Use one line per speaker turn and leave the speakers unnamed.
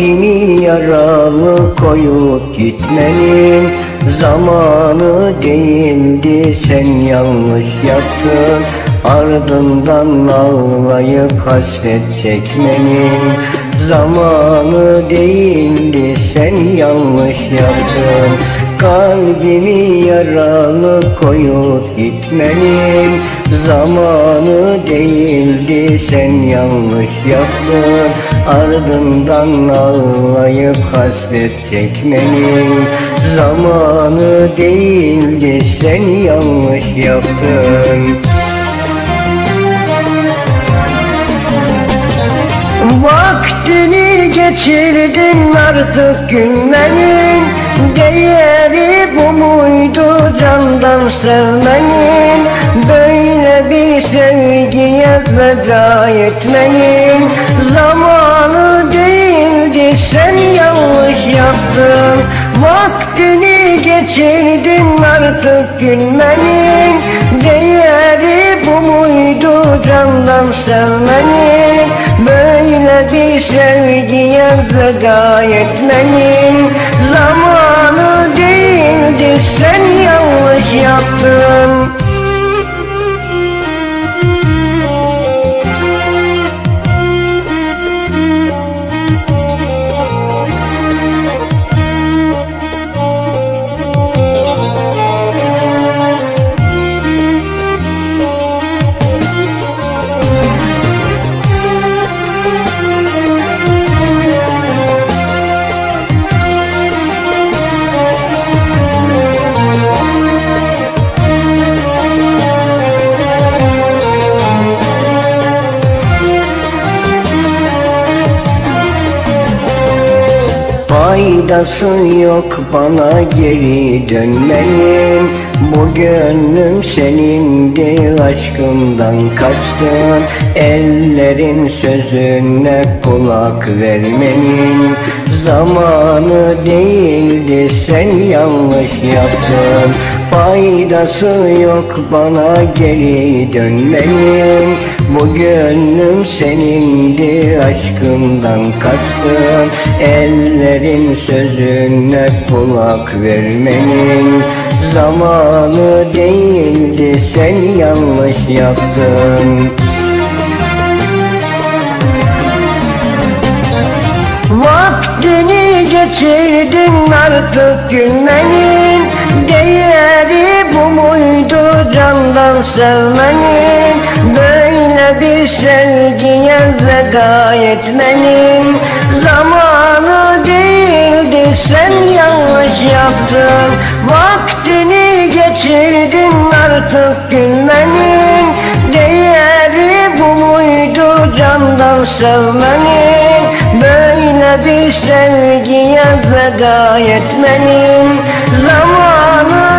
Kalbimi yaralı koyup gitmenin zamanı değildi, sen yanlış yaptın. Ardından ağlayıp hasret çekmenin zamanı değildi, sen yanlış yaptın. Kalbimi yaralı koyup gitmenin zamanı değildi, sen yanlış yaptın. Ardından ağlayıp hasret çekmenin zamanı değildi, sen yanlış yaptın. Vaktini geçirdin, artık gülmenin değeri bu muydu, candan sevmenin? Böyle bir sevgiye veda etmenin zamanı değildi, sen yanlış yaptın. Vaktini geçirdin, artık gülmenin değeri bu muydu, candan sevmenin? Böyle bir sevgiye veda etmenin zamanı değildi, sen yanlış yaptın. Faydası yok bana geri dönmenin, bu gönlüm senindi, aşkımdan kaçtın. Ellerin sözüne kulak vermenin zamanı değildi, sen yanlış yaptın. Faydası yok bana geri dönmenin, bu gönlüm senindi, aşkımdan kaçtın. Ellerin sözüne kulak vermenin zamanı değildi, sen yanlış yaptın. Vaktini geçirdin, artık gülmenin değeri bu muydu, candan sevmenin? Böyle bir sevgiye veda etmenin zamanı değildi, sen yanlış yaptın. Vaktini geçirdin, artık gülmenin değeri bu muydu, candan sevmenin? Böyle bir sevgiye veda etmenin zamanı